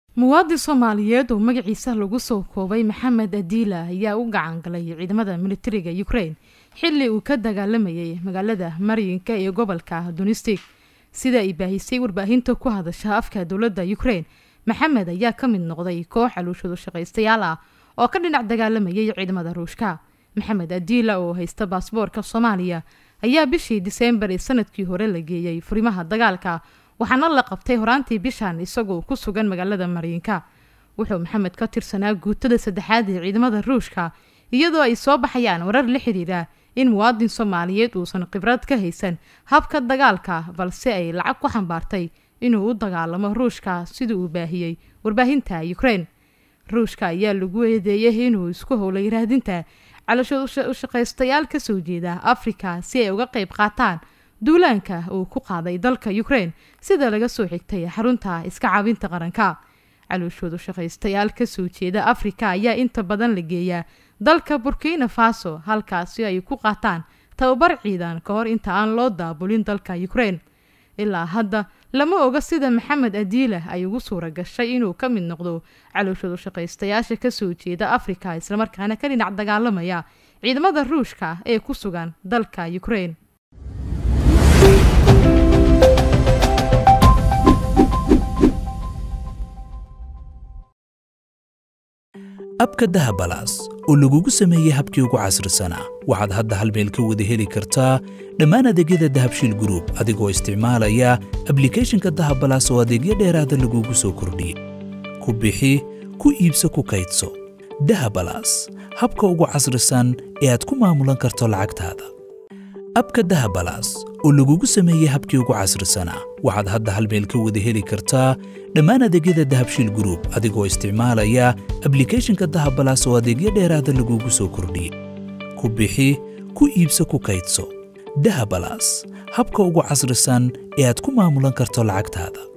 muwaadin Soomaaliyeed oo magaciisa lagu soo koobay Maxamed Adiila ayaa u gacan galay ciidamada militariga Ukraine xilli uu ka dagaalamayay magaalada Mariinka ee gobolka Donetsk sida ay baahisay warbaahinta ku hadasha afka dawladda Ukraine. Maxamed ayaa ka mid noqday koox calooshood shaqaystayaal ah oo ka dhinac dagaalamayay ciidamada Ruushka. Maxamed Adiila oo haysta baasaboorka Soomaaliya ayaa bishii December ee sanadkii hore la geeyay furimaha dagaalka waxaana la qabtay horaantii bishan isagoo ku sugan magaalada Mariinka. Wuxuu Maxamed ka tirsanaa guutada saddexaad ee ciidamada Ruushka iyadoo ay soo baxayaan warar la xiriira in muwaadin Soomaaliyeed uusan khibrad ka haysan habka dagaalka balse ay lacag ku xambaartay inuu u dagaalamo Ruushka sidii uu baahiyay warbaahinta Ukraine. Ruushka ayaa lagu eedeeyay inuu isku howlay raadinta calooshood shaqaystayaal ka soo jeeda Afrika si ay uga qayb qaataan duulaanka uu ku qaaday dalka Ukraine sida laga soo xigtay xarunta iska caabinta qaranka. calooshood shaqaystayaal ka soo jeeda Afrika ayaa inta badan la geeyaa dalka Burkina Faso halkaas ay ku qaataan tababar ciidan ka hor inta aan loo daabulin dalka Ukraine. ilaa hadda lama oga sida Maxamed Adiila ay ugu suura gashay inuu ka mid noqdo calooshood shaqaystayaasha ka soo jeeda Afrika isla markaana ka dhinac dagaalamaya ciidamada Ruushka ee ku sugan dalka Ukraine. abka dahabalaas oo lagugu sameeyay habkii ugu casrisanaa waxaad hadda hal meel ka wada heli kartaa dhammaan adeegyada Dahabshiil Group adigoo isticmaalaya applicationka Dahabalaas oo adeegyo dheeraad ah lagugu soo kordhiyay ku bixi ku iibso ku kaydso Dahabalaas habka ugu casrisan ee aad ku maamulan karto lacagtaada abka Dahabalaas oo lagugu sameeyay habkii ugu casrisanaa waxaad hadda hal meel ka wada heli kartaa dhammaan adeegyada Dahabshiil Group adigoo isticmaalaya applicationka Dahabalaas oo adeegyo dheeraad ah lagugu soo kordhiyay ku bixi ku iibso ku kaydso Dahabalaas habka ugu casrisan ee aad ku maamulan karto lacagtaada.